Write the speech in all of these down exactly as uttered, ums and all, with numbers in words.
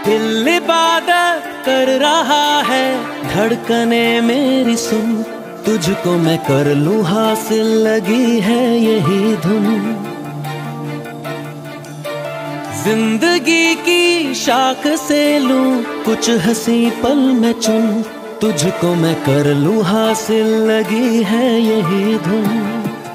दिल इबादत कर रहा है, धड़कने मेरी सुन, तुझको मैं कर लूं हासिल, लगी है यही धुन। जिंदगी की शाख से लूं कुछ हंसी पल में चुन, तुझको मैं कर लूं हासिल, लगी है यही धुन।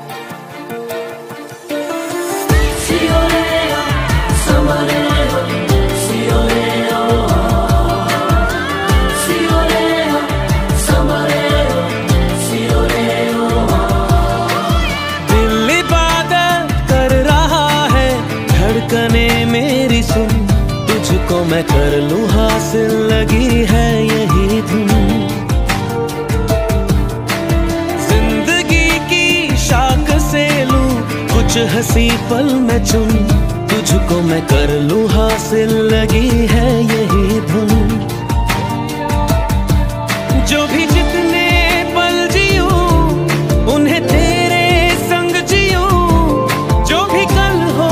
धड़कने मेरी सुन, तुझको मैं कर लूं हासिल, लगी है यही धुन। जिंदगी की शाख से लूं कुछ हंसी पल में चुन, तुझको मैं कर लूं हासिल, लगी है यही धुन। जो भी जितने पल जियूं उन्हें तेरे संग जियूं, जो भी कल हो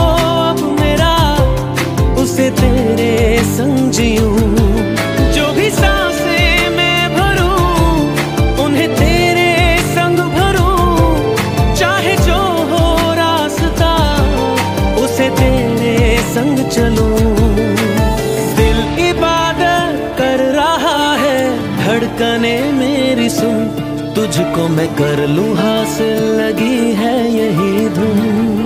उसे तेरे संग जियूं, जो भी सांसें मैं भरूं उन्हें तेरे संग भरूं, चाहे जो हो रास्ता उसे तेरे संग चलूं। दिल इबादत कर रहा है, धड़कने मेरी सुन, तुझको मैं कर लूं हासिल, लगी है यही धुन।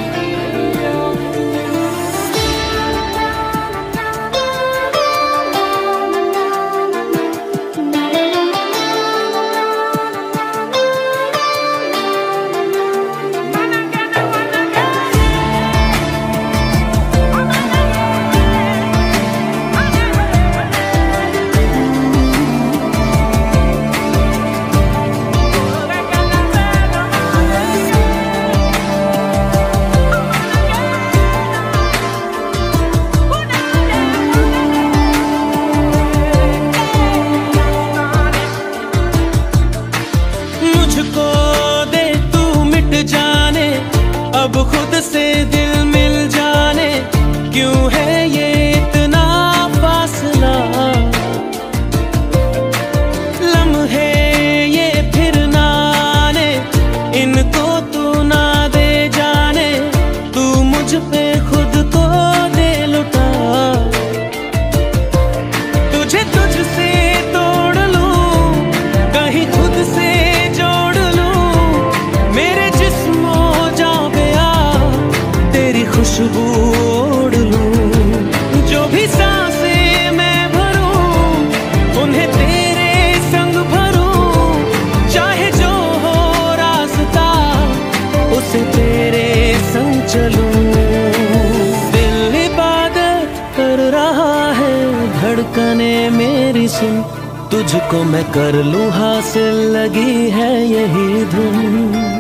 अब खुद से दिल मिल जाने, क्यों है ये इतना फासला, लम्हे ये फिर ना आने, इनको तू ना दे जाने, तू मुझ पे खुद को दे लुटा। तुझे तुझसे तोड़ लूं, कहीं खुद से जोड़ लूं, मेरे जिस्मों खुशबू ओढ़ लूं, जो भी सांसें मैं भरूं उन्हें तेरे संग भरूं, चाहे जो हो रास्ता उसे तेरे संग चलूं। दिल इबादत कर रहा है, धड़कने मेरी सुन, तुझको मैं कर लूं हासिल, लगी है यही धुन।